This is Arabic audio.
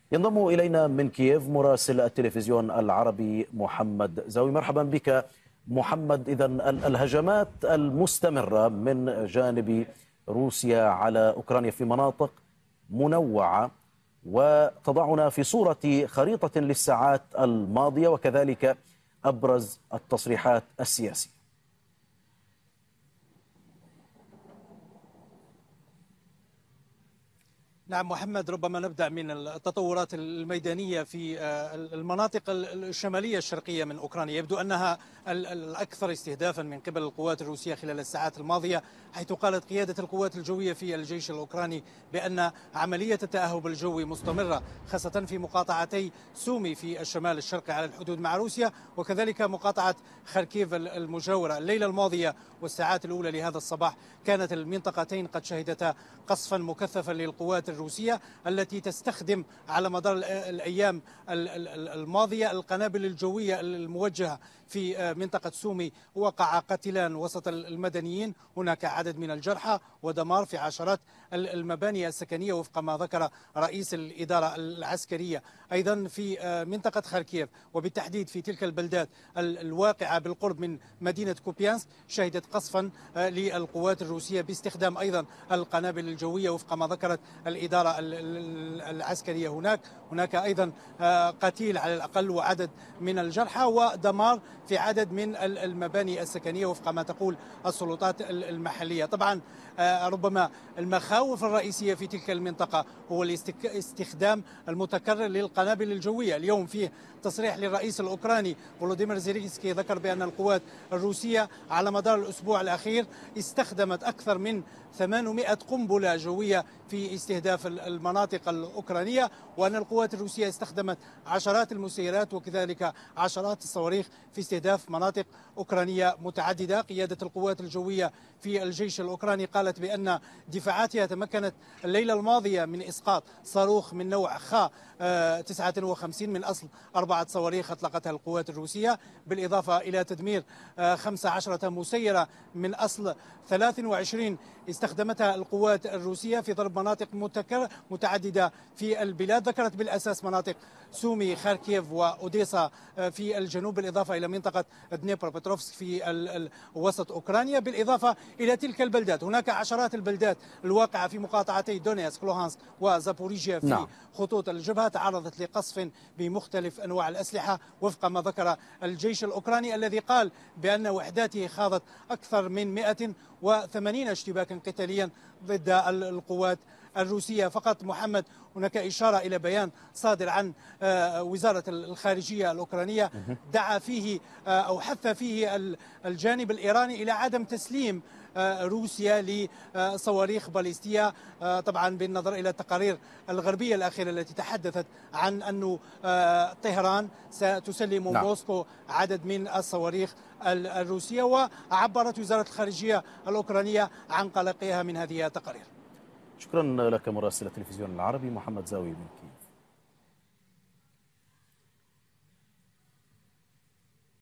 ينضم إلينا من كييف مراسل التلفزيون العربي محمد زاوي. مرحبا بك محمد. إذن الهجمات المستمرة من جانب روسيا على أوكرانيا في مناطق منوعة وتضعنا في صورة خريطة للساعات الماضية وكذلك أبرز التصريحات السياسية. نعم محمد، ربما نبدأ من التطورات الميدانية في المناطق الشمالية الشرقية من أوكرانيا. يبدو أنها الأكثر استهدافا من قبل القوات الروسية خلال الساعات الماضية، حيث قالت قيادة القوات الجوية في الجيش الأوكراني بأن عملية التأهب الجوي مستمرة، خاصة في مقاطعتي سومي في الشمال الشرقي على الحدود مع روسيا، وكذلك مقاطعة خاركيف المجاورة. الليلة الماضية والساعات الأولى لهذا الصباح كانت المنطقتين قد شهدتا قصفا مكثفا للقوات الروسية التي تستخدم على مدار الأيام الماضية القنابل الجوية الموجهة في منطقة سومي. وقع قتلان وسط المدنيين، هناك عدد من الجرحى ودمار في عشرات المباني السكنية وفق ما ذكر رئيس الإدارة العسكرية. أيضا في منطقة خاركيف وبالتحديد في تلك البلدات الواقعة بالقرب من مدينة كوبيانسك شهدت قصفا للقوات الروسية باستخدام أيضا القنابل الجوية وفق ما ذكرت الإدارة العسكرية. هناك أيضا قتيل على الأقل وعدد من الجرحى ودمار في عدد من المباني السكنية وفق ما تقول السلطات المحلية. طبعا ربما المخاوف الرئيسية في تلك المنطقة هو الاستخدام المتكرر للقنابل الجوية. اليوم فيه تصريح للرئيس الأوكراني فولوديمير زيلينسكي ذكر بأن القوات الروسية على مدار الأسبوع الأخير استخدمت أكثر من 800 قنبلة جوية في استهداف المناطق الأوكرانية، وأن القوات الروسية استخدمت عشرات المسيرات وكذلك عشرات الصواريخ في استهداف مناطق أوكرانية متعددة. قيادة القوات الجوية في الجيش الأوكراني قالت بأن دفاعاتها تمكنت الليلة الماضية من إسقاط صاروخ من نوع خا 59 من أصل 4 صواريخ أطلقتها القوات الروسية، بالإضافة إلى تدمير 15 مسيرة من أصل 23 استخدمتها القوات الروسية في ضرب مناطق متعددة في البلاد. ذكرت بالأساس مناطق سومي، خاركيف وأوديسا في الجنوب، بالإضافة إلى منطقة دنيبروبتروفسك في وسط أوكرانيا، بالإضافة إلى تلك البلدات. هناك عشرات البلدات الواقعة في مقاطعتي دونيتسك، لوهانسك وزابوريجيا في خطوط الجبهة تعرضت لقصف بمختلف أنواع الأسلحة وفق ما ذكر الجيش الأوكراني، الذي قال بأن وحداته خاضت أكثر من 180 اشتباكا قتاليا ضد القوات الروسية. فقط محمد، هناك إشارة إلى بيان صادر عن وزارة الخارجية الأوكرانية دعا فيه أو حث فيه الجانب الإيراني إلى عدم تسليم روسيا لصواريخ باليستية، طبعا بالنظر إلى التقارير الغربية الأخيرة التي تحدثت عن أن طهران ستسلم موسكو عدد من الصواريخ الروسية. وعبرت وزارة الخارجية الأوكرانية عن قلقها من هذه التقارير. شكرا لك مراسل التلفزيون العربي محمد زاوي من كييف.